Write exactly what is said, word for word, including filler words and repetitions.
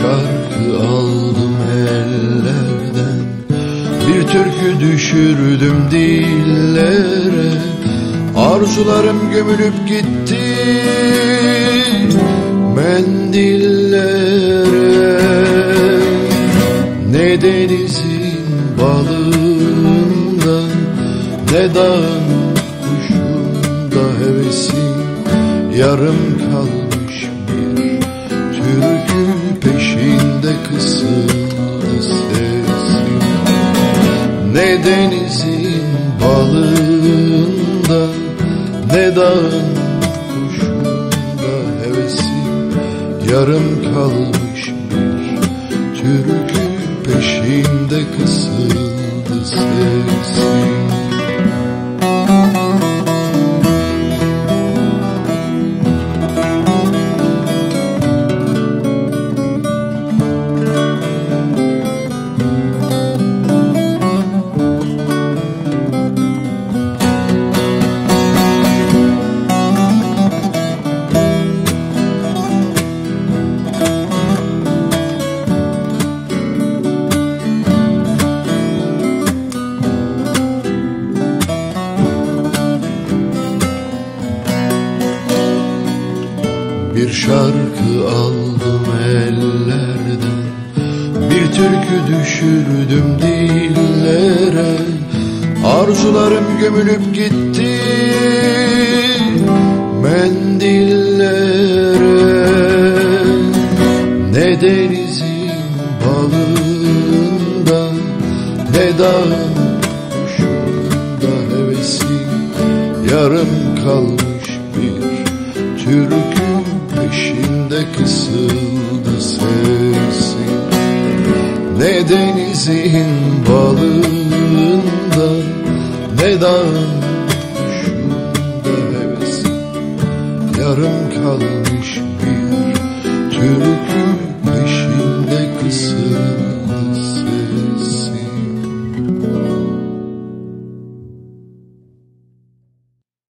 şarkı aldım ellerden, bir türkü düşürdüm dillere. Arzularım gömülüp gitti mendillere. Ne denizin balığında, ne dağın kuşunda hevesim. Yarım kalmış bir türkü peşinde kısıldı sesim. Ne denizin balığında, ne dağın kuşunda hevesim. Yarım kalmış bir türkü peşinde kısıldı sesim. Bir şarkı aldım ellerden, bir türkü düşürdüm dillere. Arzularım gömülüp gitti mendillere. Ne denizin balığında, ne dağın kuşunda hevesim. Yarım kalmış bir türkü peşinde kısıldı sesim. Ne denizin balığında, ne dağın kuşunda hevesim. Yarım kalmış